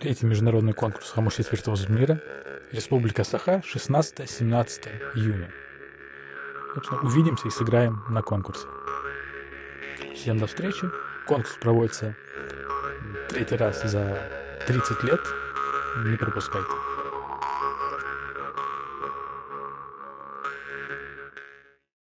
Третий международный конкурс «Хамушит виртуоз мира», Республика Саха, 16-17 июня. Так что увидимся и сыграем на конкурсе. Всем до встречи. Конкурс проводится третий раз за 30 лет. Не пропускайте.